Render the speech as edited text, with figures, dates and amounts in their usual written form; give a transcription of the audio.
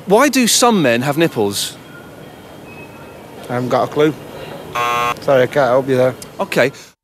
Why do some men have nipples? I haven't got a clue. Sorry, I can't help you there. OK.